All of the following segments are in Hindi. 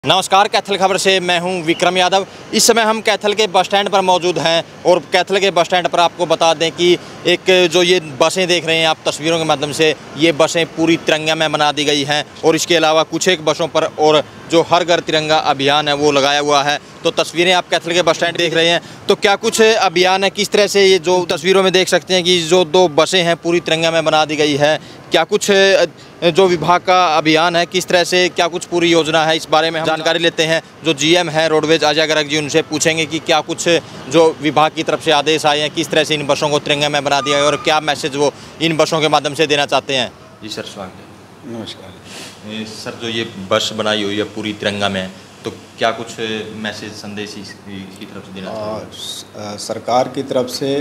नमस्कार, कैथल खबर से मैं हूं विक्रम यादव। इस समय हम कैथल के बस स्टैंड पर मौजूद हैं और कैथल के बस स्टैंड पर आपको बता दें कि एक जो ये बसें देख रहे हैं आप तस्वीरों के माध्यम से, ये बसें पूरी तिरंगा में बना दी गई हैं और इसके अलावा कुछ एक बसों पर और जो हर घर तिरंगा अभियान है वो लगाया हुआ है। तो तस्वीरें आप कैथल के बस स्टैंड देख रहे हैं, तो क्या कुछ अभियान है, किस तरह से ये जो तस्वीरों में देख सकते हैं कि जो दो बसें हैं पूरी तिरंगा में बना दी गई है, क्या कुछ जो विभाग का अभियान है, किस तरह से क्या कुछ पूरी योजना है, इस बारे में हम जानकारी लेते हैं। जो जीएम है रोडवेज अजय गर्ग जी, उनसे पूछेंगे कि क्या कुछ जो विभाग की तरफ से आदेश आए हैं, किस तरह से इन बसों को तिरंगा में बना दिया है और क्या मैसेज वो इन बसों के माध्यम से देना चाहते हैं। जी सर, स्वागत है। नमस्कार सर, जो ये बस बनाई हुई है पूरी तिरंगा में, तो क्या कुछ मैसेज संदेश इसकी तरफ से देना चाहते हैं? सरकार की तरफ से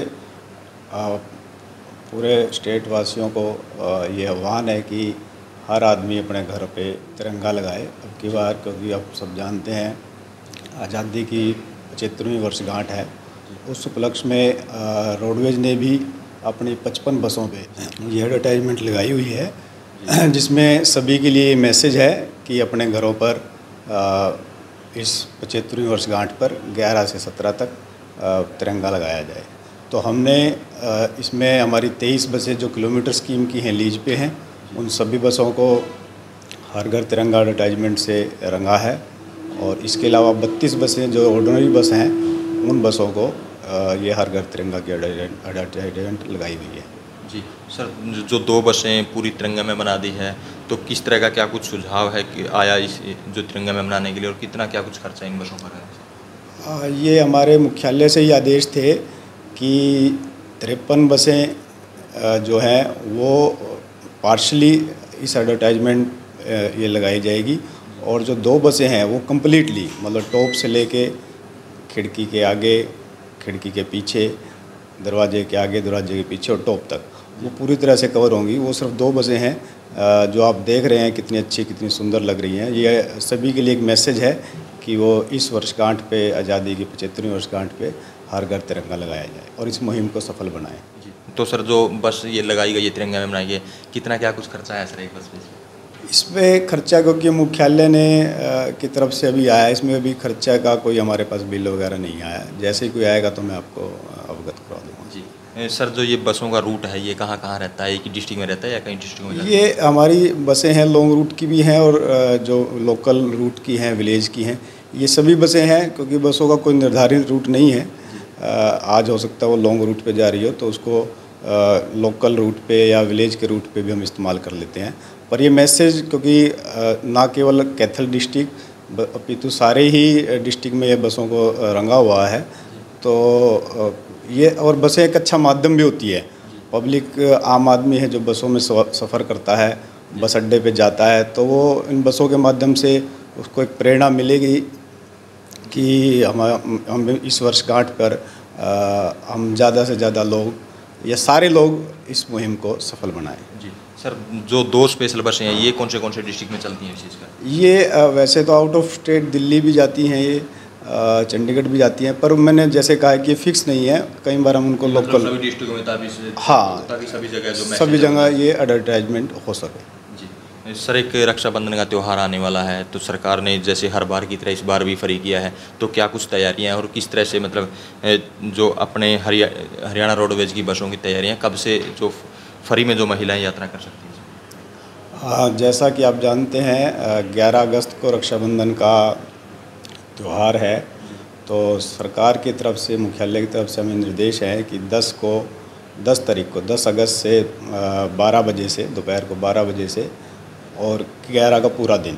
पूरे स्टेट वासियों को ये आह्वान है कि हर आदमी अपने घर पे तिरंगा लगाए। अब की बार, क्योंकि आप सब जानते हैं आज़ादी की 75वीं वर्षगांठ है, उस उपलक्ष्य में रोडवेज ने भी अपनी 55 बसों पे ये एडवर्टाइजमेंट लगाई हुई है, जिसमें सभी के लिए मैसेज है कि अपने घरों पर इस 75वीं वर्षगांठ पर 11 से 17 तक तिरंगा लगाया जाए। तो हमने इसमें हमारी 23 बसें जो किलोमीटर स्कीम की हैं, लीज पे हैं, उन सभी बसों को हर घर तिरंगा एडवर्टाइजमेंट से रंगा है। और इसके अलावा 32 बसें जो ऑर्डिनरी बस हैं, उन बसों को ये हर घर तिरंगा की एडवर्टाइजमेंट लगाई हुई है। जी सर, जो दो बसें पूरी तिरंगा में बना दी है, तो किस तरह का क्या कुछ सुझाव है कि आया इस जो तिरंगा में बनाने के लिए, और कितना क्या कुछ खर्चा इन बसों पर है? ये हमारे मुख्यालय से ही आदेश थे कि 53 बसें जो हैं वो पार्शली इस एडवर्टाइजमेंट ये लगाई जाएगी, और जो दो बसें हैं वो कम्प्लीटली, मतलब टॉप से लेके खिड़की के आगे, खिड़की के पीछे, दरवाजे के आगे, दरवाजे के पीछे और टॉप तक वो पूरी तरह से कवर होंगी। वो सिर्फ दो बसें हैं जो आप देख रहे हैं कितनी अच्छी, कितनी सुंदर लग रही हैं। ये सभी के लिए एक मैसेज है कि वो इस वर्षगांठ पे, आज़ादी की 75वीं वर्षगांठ पे हर घर तिरंगा लगाया जाए और इस मुहिम को सफल बनाएं। तो सर, जो बस ये लगाई गई है तिरंगा में बनाई है, कितना क्या कुछ खर्चा है सर एक बस पे? इसमें खर्चा, क्योंकि मुख्यालय ने की तरफ से अभी आया, इसमें अभी खर्चा का कोई हमारे पास बिल वगैरह नहीं आया। जैसे ही कोई आएगा तो मैं आपको अवगत करवा दूँगा। जी सर, जो ये बसों का रूट है ये कहाँ कहाँ रहता है? एक ही डिस्ट्रिक्ट में रहता है या कई डिस्ट्रिक्ट में? ये हमारी बसें हैं, लॉन्ग रूट की भी हैं और जो लोकल रूट की हैं, विलेज की हैं, ये सभी बसें हैं। क्योंकि बसों का कोई निर्धारित रूट नहीं है। आज हो सकता है वो लॉन्ग रूट पे जा रही हो, तो उसको लोकल रूट पे या विलेज के रूट पे भी हम इस्तेमाल कर लेते हैं। पर ये मैसेज, क्योंकि ना केवल कैथल डिस्ट्रिक्ट अपितु सारे ही डिस्ट्रिक्ट में ये बसों को रंगा हुआ है, तो ये और बसें एक अच्छा माध्यम भी होती है। पब्लिक, आम आदमी है जो बसों में सफ़र करता है, बस अड्डे पे जाता है, तो वो इन बसों के माध्यम से उसको एक प्रेरणा मिलेगी कि हम इस वर्षगांठ पर हम ज़्यादा से ज़्यादा लोग या सारे लोग इस मुहिम को सफल बनाएं। जी सर, जो दो स्पेशल बसें हैं ये कौन से डिस्ट्रिक्ट में चलती हैं विशेषकर? ये वैसे तो आउट ऑफ स्टेट दिल्ली भी जाती हैं, ये चंडीगढ़ भी जाती हैं, पर मैंने जैसे कहा कि फिक्स नहीं है। कई बार हम उनको मतलब लोकल सभी डिस्ट्रिक्टों में ताकि सभी जगह ये एडवर्टाइजमेंट हो सके। जी सर, एक रक्षाबंधन का त्यौहार आने वाला है, तो सरकार ने जैसे हर बार की तरह इस बार भी फ्री किया है, तो क्या कुछ तैयारियां हैं और किस तरह से, मतलब जो अपने हरियाणा रोडवेज की बसों की तैयारियां, कब से जो फ्री में जो महिलाएं यात्रा कर सकती हैं? जैसा कि आप जानते हैं 11 अगस्त को रक्षाबंधन का त्यौहार है, तो सरकार की तरफ से, मुख्यालय की तरफ से हमें निर्देश है कि 10 तारीख को 10 अगस्त से 12 बजे से, दोपहर को 12 बजे से और 11 का पूरा दिन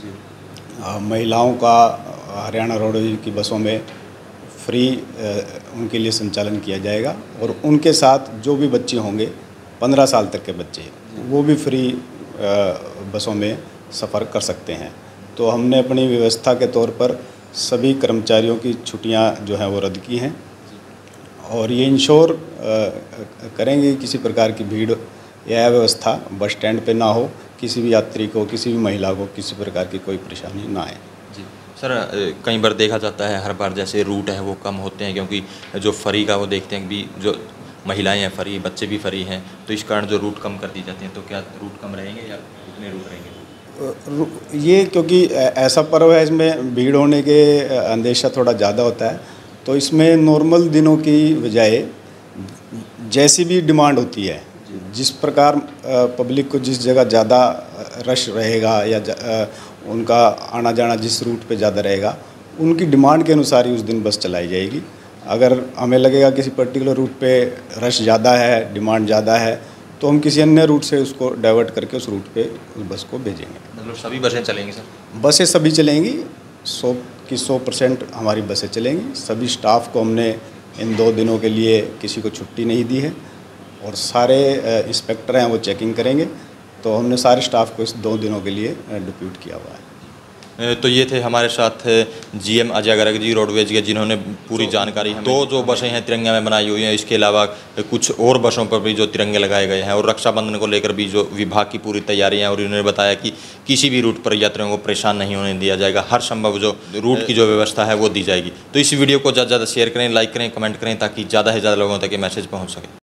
महिलाओं का हरियाणा रोडवेज की बसों में फ्री उनके लिए संचालन किया जाएगा। और उनके साथ जो भी बच्चे होंगे, 15 साल तक के बच्चे, वो भी फ्री बसों में सफ़र कर सकते हैं। तो हमने अपनी व्यवस्था के तौर पर सभी कर्मचारियों की छुट्टियां जो हैं वो रद्द की हैं, और ये इंश्योर करेंगे किसी प्रकार की भीड़ या व्यवस्था बस स्टैंड पे ना हो, किसी भी यात्री को, किसी भी महिला को किसी प्रकार की कोई परेशानी ना आए। जी सर, कई बार देखा जाता है हर बार जैसे रूट है वो कम होते हैं, क्योंकि जो फ्री का वो देखते हैं कि जो महिलाएं हैं फ्री, बच्चे भी फ्री हैं, तो इस कारण जो रूट कम कर दी जाती हैं, तो क्या रूट कम रहेंगे या उतने रूट रहेंगे? ये क्योंकि ऐसा पर्व है, इसमें भीड़ होने के अंदेशा थोड़ा ज़्यादा होता है, तो इसमें नॉर्मल दिनों की बजाय जैसी भी डिमांड होती है, जिस प्रकार पब्लिक को जिस जगह ज़्यादा रश रहेगा या उनका आना जाना जिस रूट पे ज़्यादा रहेगा, उनकी डिमांड के अनुसार ही उस दिन बस चलाई जाएगी। अगर हमें लगेगा किसी पर्टिकुलर रूट पे रश ज़्यादा है, डिमांड ज़्यादा है, तो हम किसी अन्य रूट से उसको डाइवर्ट करके उस रूट पे उस बस को भेजेंगे। मतलब सभी बसें चलेंगी सर? बसें सभी चलेंगी, 100% हमारी बसें चलेंगी। सभी स्टाफ को हमने इन 2 दिनों के लिए किसी को छुट्टी नहीं दी है, और सारे इंस्पेक्टर हैं वो चेकिंग करेंगे, तो हमने सारे स्टाफ को इस 2 दिनों के लिए डिप्यूट किया हुआ है। तो ये थे हमारे साथ जीएम अजय गर्ग जी रोडवेज के, जिन्होंने पूरी जानकारी हमें। 2 जो बसें हैं तिरंगे में बनाई हुई हैं, इसके अलावा कुछ और बसों पर भी जो तिरंगे लगाए गए हैं, और रक्षाबंधन को लेकर भी जो विभाग की पूरी तैयारियां हैं, और उन्होंने बताया कि किसी भी रूट पर यात्रियों को परेशान नहीं होने दिया जाएगा, हर संभव जो रूट की जो व्यवस्था है वो दी जाएगी। तो इस वीडियो को ज़्यादा से ज़्यादा शेयर करें, लाइक करें, कमेंट करें, ताकि ज़्यादा से ज़्यादा लोगों तक ये मैसेज पहुँच सके।